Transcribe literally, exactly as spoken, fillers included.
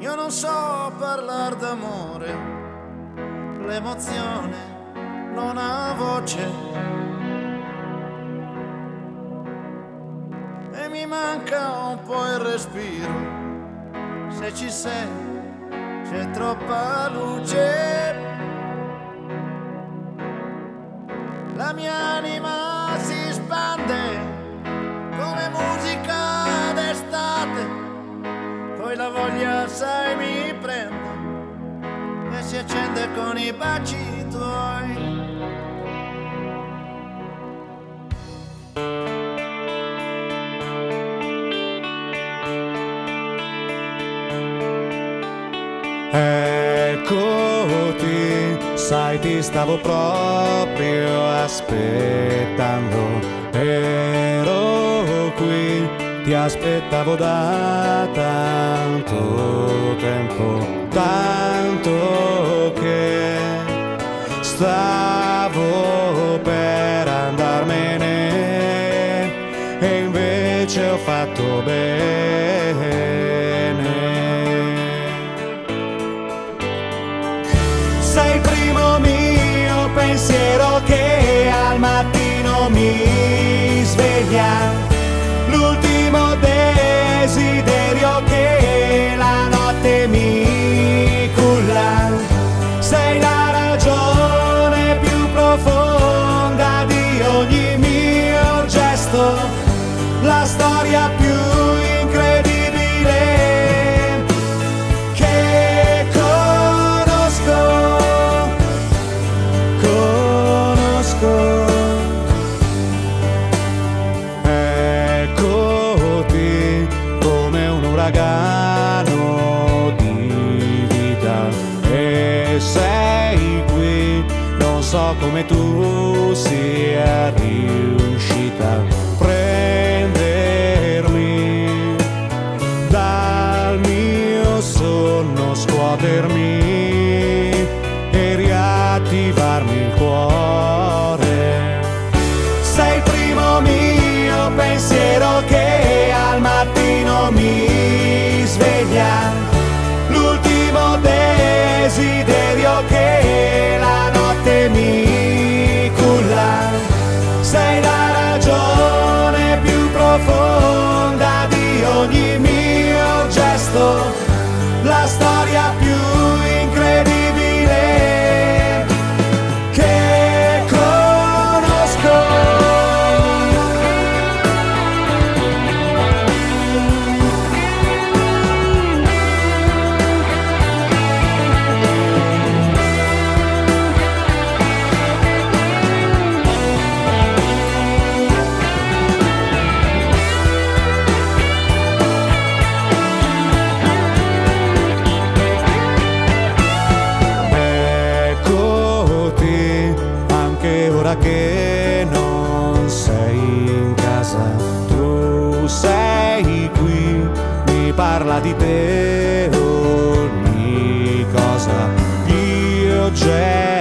Io non so parlare d'amore, l'emozione non ha voce e mi manca un po' il respiro. Se ci sei c'è troppa luce, la mia anima si spande come musica d'estate. Poi la voglia, sai, mi prende e si accende con i baci tuoi. Eccoti, sai, ti stavo proprio aspettando. Ero qui, ti aspettavo da tanto tempo, tanto che stavo per andarmene e invece ho fatto bene. Sei il primo mio pensiero che al mattino mi sveglia, l'ultimo desiderio che la notte mi culla. Sei la ragione più profonda di ogni mio gesto, la storia più incredibile che conosco, conosco. Uragano di vita e sei qui, non so come tu sia riuscita a prendermi dal mio sonno, scuotermi e riattivarmi il cuore. Sei il primo mio pensiero che al mattino mi sveglia, l'ultimo desiderio che la notte mi culla. Sei la ragione più profonda di ogni mio gesto, la storia più incredibile che conosco. Che non sei in casa, tu sei qui, mi parla di te ogni cosa, gli oggetti